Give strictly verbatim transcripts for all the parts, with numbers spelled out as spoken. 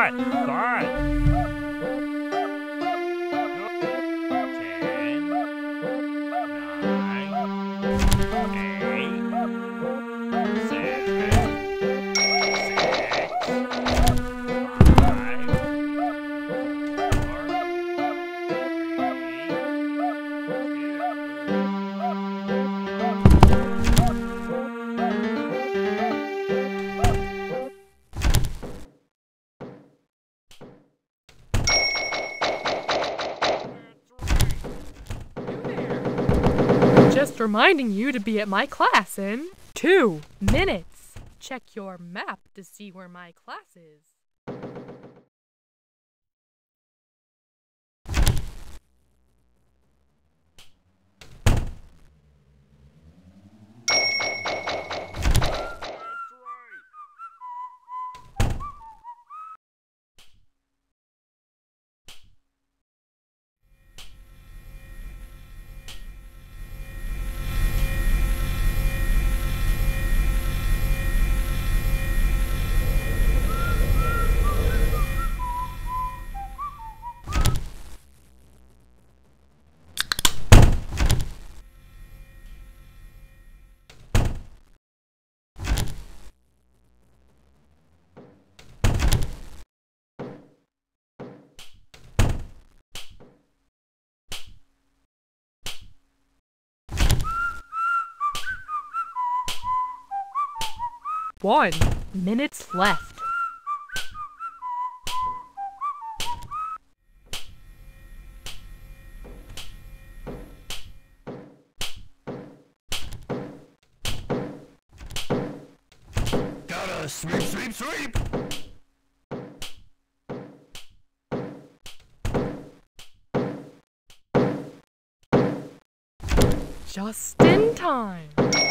Good, good. Just reminding you to be at my class in two minutes. Check your map to see where my class is. One minutes left. Gotta sweep, sweep, sweep! Just in time.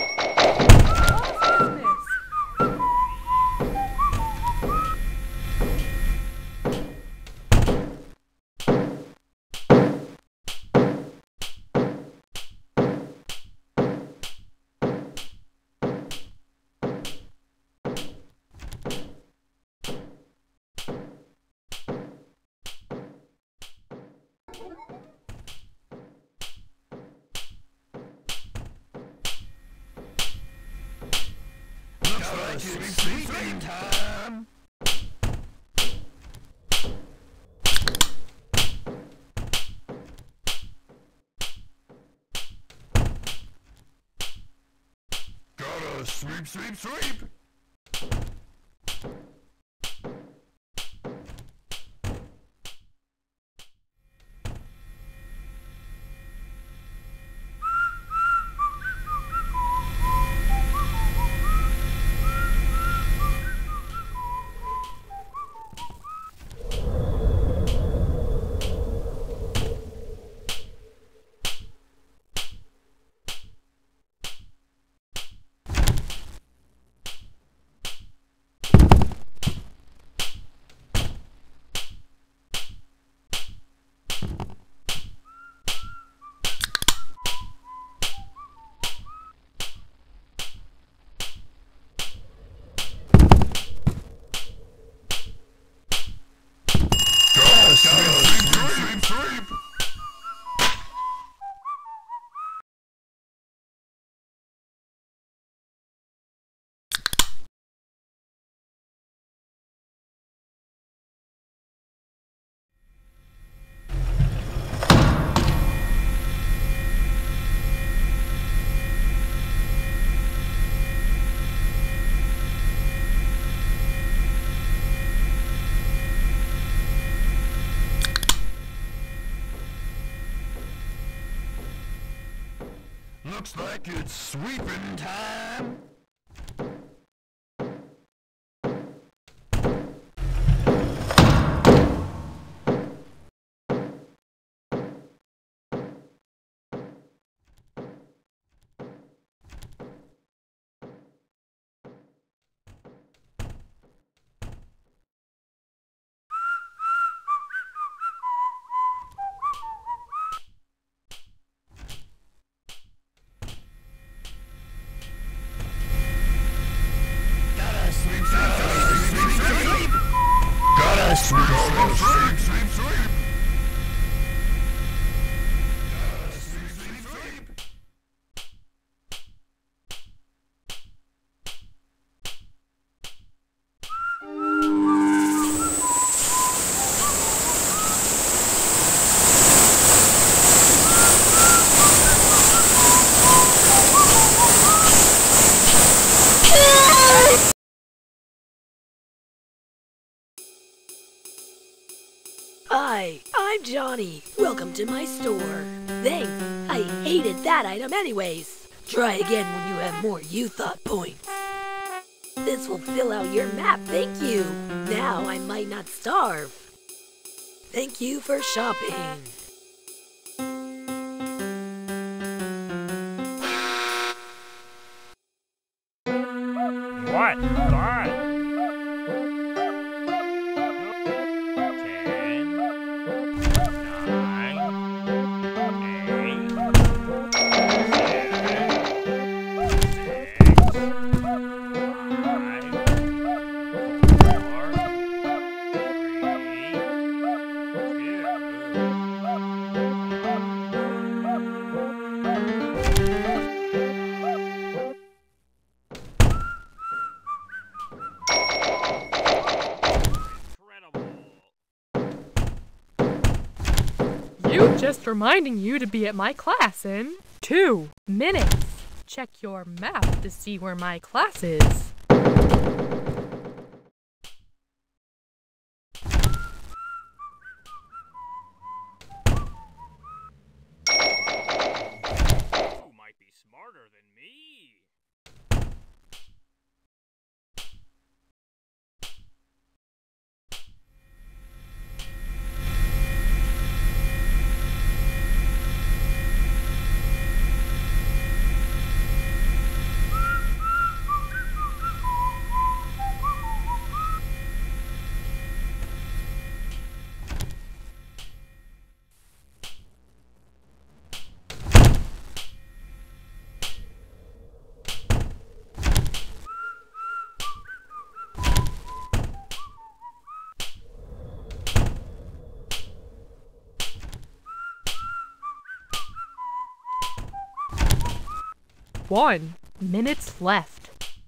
Gotta sweep, sweep, sweep time! Gotta sweep, sweep, sweep! Looks like it's sweeping time! sweep, sweep, sweep, sweep, sweep. Hi, I'm Johnny. Welcome to my store. Thanks. I hated that item anyways. Try again when you have more U-Thought points. This will fill out your map, thank you. Now I might not starve. Thank you for shopping. What? What? Just reminding you to be at my class in two minutes. Check your map to see where my class is. You might be smarter than me. One minutes left.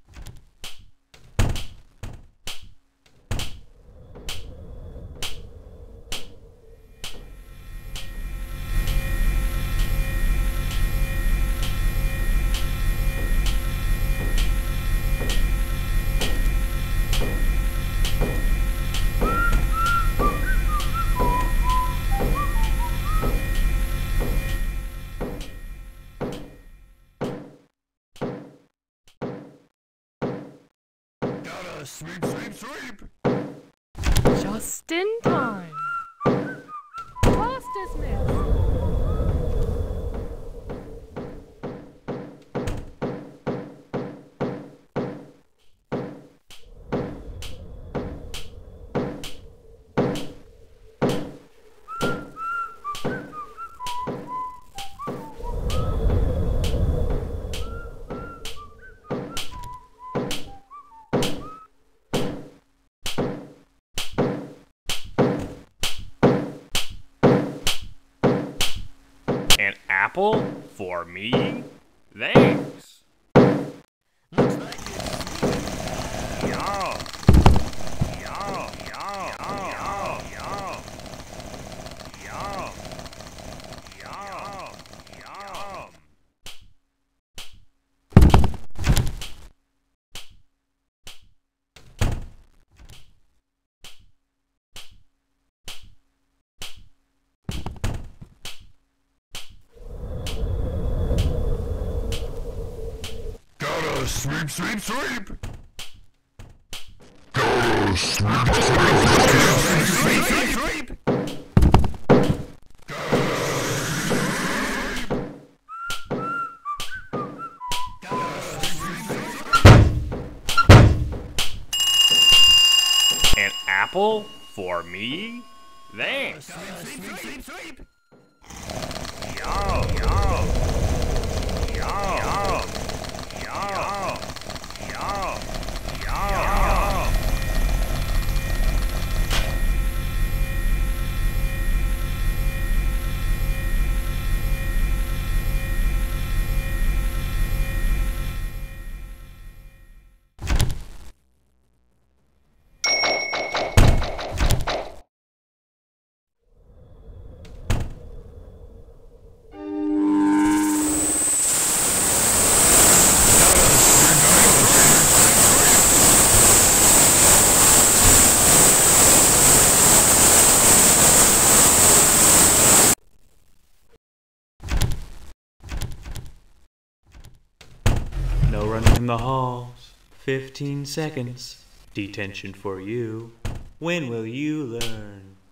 Sweep, sweep, sweep! Just in time. Class dismissed. An apple for me? Thanks. Looks like it's Yo. Yo. Yo. Yo. Yo. Yo. Yo. Yo. Gotta sweep, sweep, sweep! Gotta sweep, sweep, sweep, sweep, sweep! An apple for me? Thanks. Sweep, sweep, sweep, sweep! Yo. Yo. Yo. Yo. Yo. Yo. Yo. No running in the halls. Fifteen seconds. Detention for you. When will you learn?